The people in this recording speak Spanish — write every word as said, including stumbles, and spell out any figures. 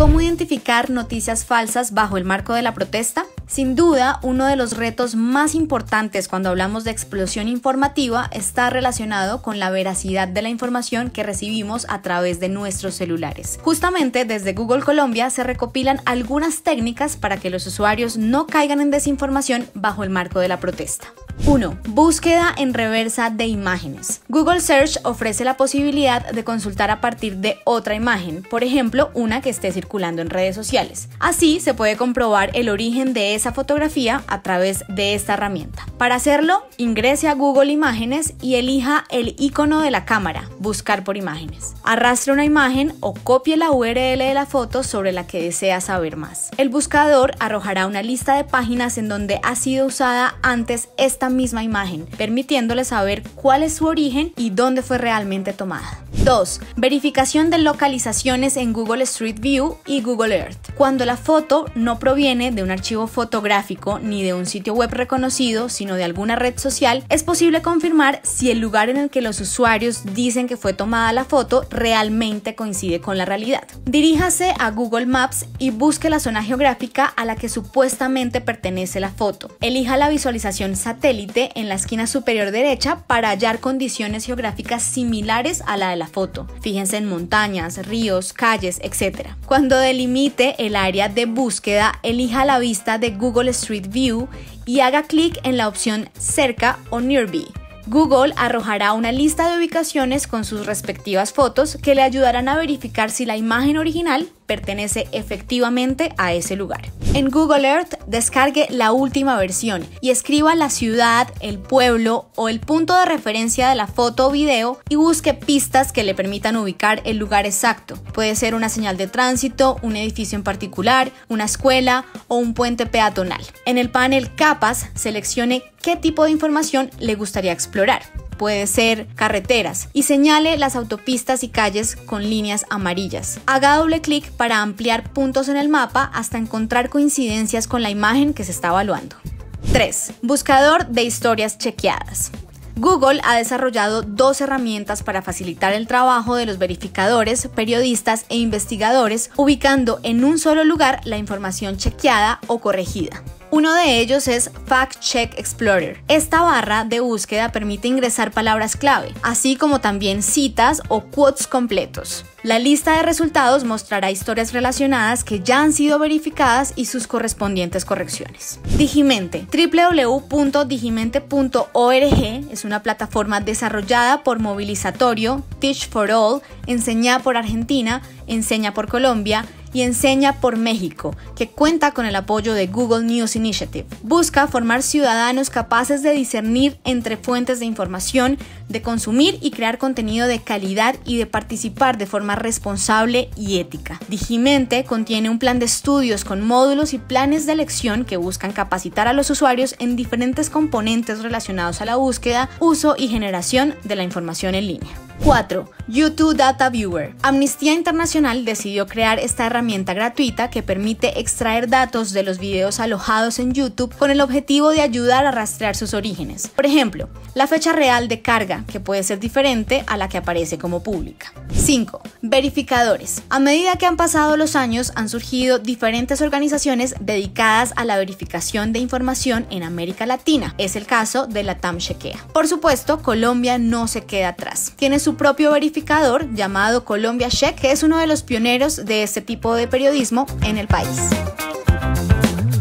¿Cómo identificar noticias falsas bajo el marco de la protesta? Sin duda, uno de los retos más importantes cuando hablamos de explosión informativa está relacionado con la veracidad de la información que recibimos a través de nuestros celulares. Justamente desde Google Colombia se recopilan algunas técnicas para que los usuarios no caigan en desinformación bajo el marco de la protesta. uno. Búsqueda en reversa de imágenes. Google Search ofrece la posibilidad de consultar a partir de otra imagen, por ejemplo, una que esté circulando en redes sociales. Así se puede comprobar el origen de esa fotografía a través de esta herramienta. Para hacerlo, ingrese a Google Imágenes y elija el icono de la cámara, buscar por imágenes. Arrastre una imagen o copie la U R L de la foto sobre la que desea saber más. El buscador arrojará una lista de páginas en donde ha sido usada antes esta misma imagen, permitiéndole saber cuál es su origen y dónde fue realmente tomada. dos. Verificación de localizaciones en Google Street View y Google Earth. Cuando la foto no proviene de un archivo fotográfico ni de un sitio web reconocido, sino de alguna red social, es posible confirmar si el lugar en el que los usuarios dicen que fue tomada la foto realmente coincide con la realidad. Diríjase a Google Maps y busque la zona geográfica a la que supuestamente pertenece la foto. Elija la visualización satélite en la esquina superior derecha para hallar condiciones geográficas similares a la de la foto. Fíjense en montañas, ríos, calles, etcétera. Cuando delimite el área de búsqueda, elija la vista de Google Street View y haga clic en la opción Cerca o Nearby. Google arrojará una lista de ubicaciones con sus respectivas fotos que le ayudarán a verificar si la imagen original pertenece efectivamente a ese lugar. En Google Earth, descargue la última versión y escriba la ciudad, el pueblo o el punto de referencia de la foto o video y busque pistas que le permitan ubicar el lugar exacto. Puede ser una señal de tránsito, un edificio en particular, una escuela o un puente peatonal. En el panel Capas, seleccione qué tipo de información le gustaría explorar. Puede ser carreteras y señale las autopistas y calles con líneas amarillas. Haga doble clic para ampliar puntos en el mapa hasta encontrar coincidencias con la imagen que se está evaluando. tres. Buscador de historias chequeadas. Google ha desarrollado dos herramientas para facilitar el trabajo de los verificadores, periodistas e investigadores, ubicando en un solo lugar la información chequeada o corregida. Uno de ellos es Fact Check Explorer. Esta barra de búsqueda permite ingresar palabras clave, así como también citas o quotes completos. La lista de resultados mostrará historias relacionadas que ya han sido verificadas y sus correspondientes correcciones. Digimente. doble u doble u doble u punto digimente punto org es una plataforma desarrollada por Movilizatorio, Teach for All, Enseña por Argentina, Enseña por Colombia y Enseña por México, que cuenta con el apoyo de Google News Initiative. Busca formar ciudadanos capaces de discernir entre fuentes de información, de consumir y crear contenido de calidad y de participar de forma responsable y ética. Digimente contiene un plan de estudios con módulos y planes de lección que buscan capacitar a los usuarios en diferentes componentes relacionados a la búsqueda, uso y generación de la información en línea. cuatro. YouTube Data Viewer. Amnistía Internacional decidió crear esta herramienta gratuita que permite extraer datos de los videos alojados en YouTube con el objetivo de ayudar a rastrear sus orígenes. Por ejemplo, la fecha real de carga, que puede ser diferente a la que aparece como pública. cinco. Verificadores. A medida que han pasado los años, han surgido diferentes organizaciones dedicadas a la verificación de información en América Latina. Es el caso de la TAM Chequea. Por supuesto, Colombia no se queda atrás. Tiene su propio verificador llamado Colombia Check, que es uno de los pioneros de este tipo de periodismo en el país.